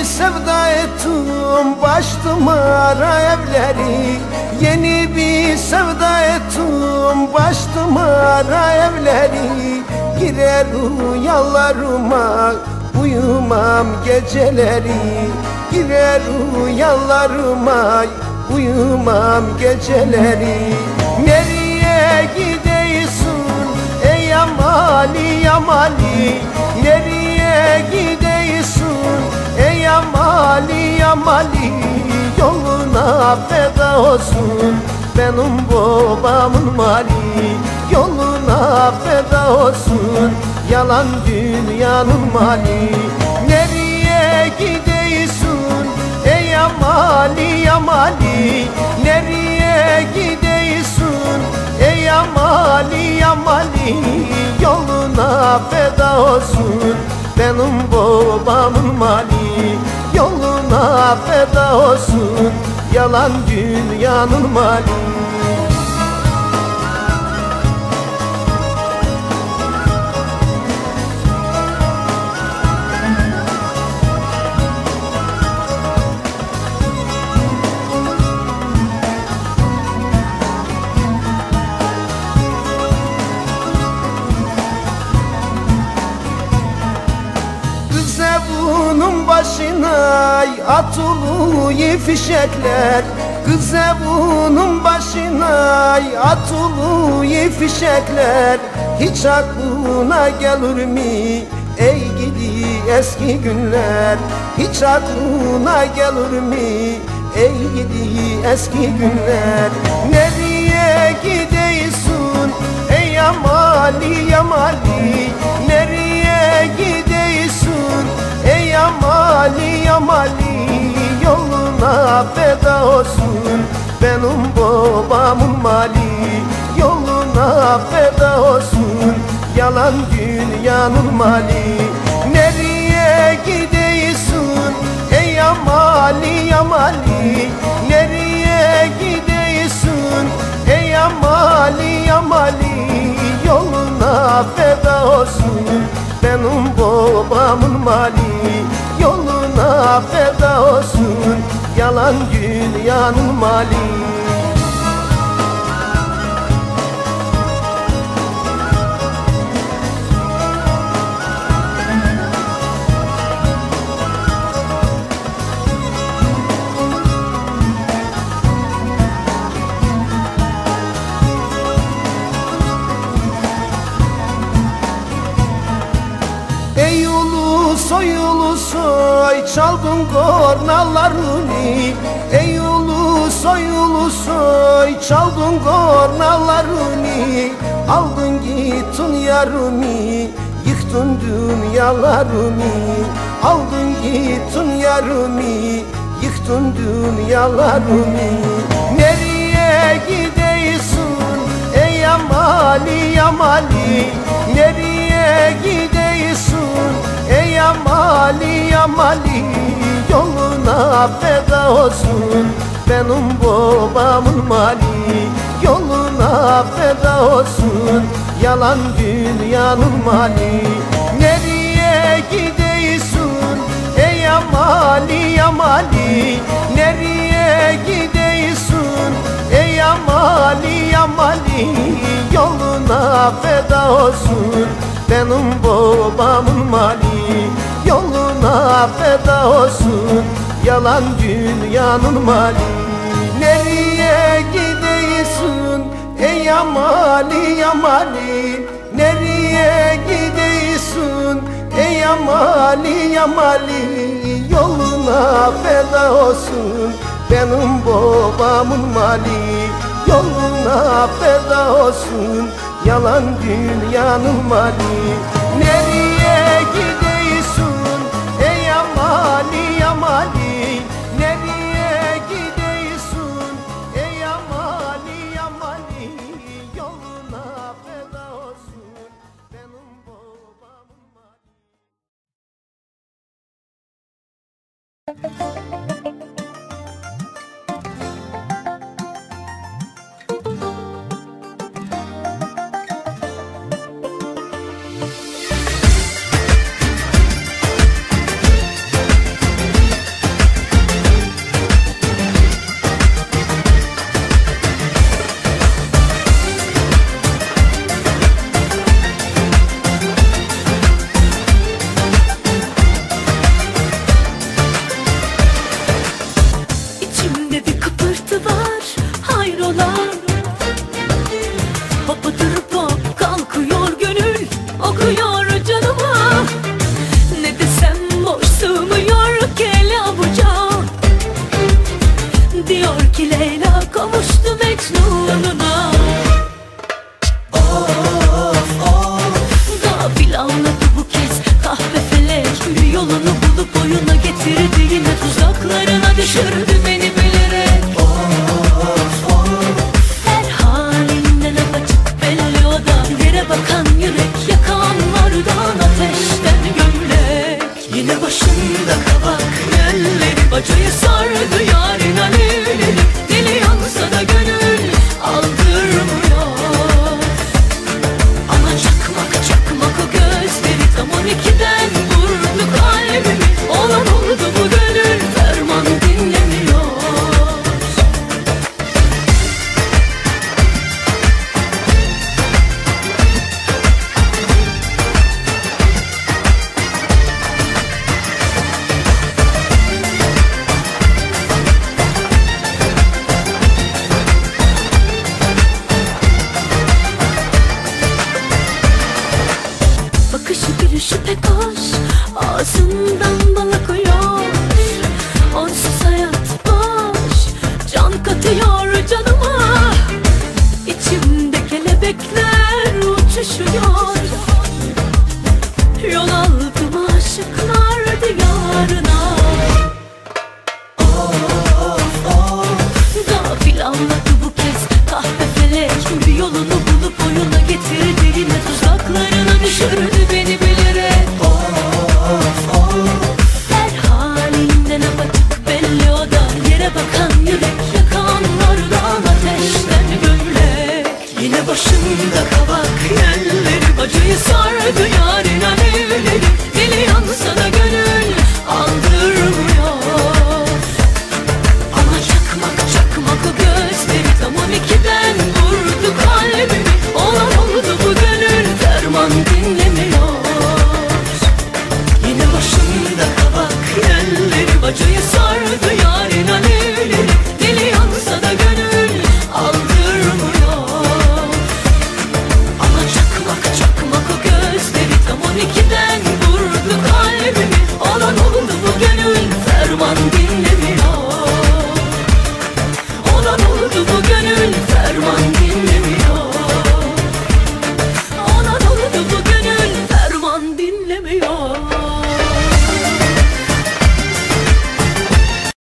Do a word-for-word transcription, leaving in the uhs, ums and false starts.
bir sevda ettim baş dumara evleri. Yeni bir sevda ettim baş dumara evleri. Girer rüyalarıma uyumam geceleri. Girer rüyalarıma uyumam geceleri. Nereye gidiyorsun ey yamali yamali? Nereye gidiyorsun ey yamali yamali? Yoluna feda olsun benim babamın mali. Yoluna feda olsun yalan dünyanın mali. Nereye gidiyorsun ey yamali yamali? Nereye gidiyorsun ey yamali yamali? Yoluna feda olsun benim babamın mali. Yoluna feda olsun yalan dünyanın mali. Bunun başına atılıyor fişekler. Kız evunun başına atılıyor fişekler. Hiç aklına gelir mi ey gidi eski günler? Hiç aklına gelir mi ey gidi eski günler? Nereye gidiyorsun ey yamali yamali? Nereye gidiyorsun ey yamali yamali? Yoluna feda olsun benim babamın mali. Yoluna feda olsun yalan dünyanın mali. Nereye gidiyorsun ey yamali yamali? Nereye gidiyorsun ey yamali yamali? Yoluna feda olsun benim babamın mali. Yoluna feda olsun yalan dünyanın mali. Ey ulus oy ulus oy çaldın kornalarını. Ey ulus oy ulus oy çaldın kornalarını. Aldın gittin yarımı yıktın dünyalarımı. Aldın gittin yarımı yıktın dünyalarımı. Nereye gidiyorsun ey yamali yamali? Nereye gidiyorsun ey yamali yamali? Yoluna feda olsun benim babamın mali. Yoluna feda olsun yalan dünyanın mali. Nereye gidiyorsun ey yamali yamali? Nereye gidiyorsun ey yamali yamali? Yoluna feda olsun benim babamın mali. Yoluna feda olsun yalan dünyanın mali. Nereye gidiyorsun ey yamali yamali? Nereye gidiyorsun ey yamali yamali? Yoluna feda olsun benim babamın mali. Yoluna feda olsun yalan dünyanın mali. Nereye gidiyorsun ey yamali yamali? Nereye gidiyorsun ey yamali yamali? Yoluna feda olsun benim babamın mali. yolunu bulup oyuna getirdi, yine tuzaklarına düşürdü beni bilerek. Of of, her halinden apaçık belli o da, yere bakan yürek, yakanlardan ateşten gömlek. Yine başında kabak elleri, bacayı sardı yarın alevleri. Dili yansa da gönül aldırmıyor. Ama çakmak çakmak o gözleri, tam on ikiden vurdu kalbimi. Olan oldu bu gönül, ferman dinlemiyor. Bakışı gülüşü pek hoş, ağzından bal akıyor. Onsuz hayat boş, can katıyor canıma. İçimde kelebekler uçuşuyor. Yol aldım aşıklar diyarına. Of of, gafil anladı bu kez kahpe felek. Bir yolunu bulup oyuna getirdi, yine tuzaklarına düşürdü beni bilerek. Of of, her halinden apaçık belli o da, yere bakan yürek, yakanlardan ateşten gömlek. Yine başında kabak elleri, bacayı sardı yarın alevleri. Dili yansa da gönül aldırmıyor. Ama çakmak çakmak o gözleri, tam on ikiden vurdu kalbimi. Olan oldu bu gönül, ferman dinlemiyor. Yine başında kabak elleri, bacayı sardı yarın alevleri. Dili yansa da gönül aldırmıyor. Ama çakmak çakmak o gözleri, tam on ikiden vurdu kalbimi. Olan oldu bu gönül, ferman dinlemiyor.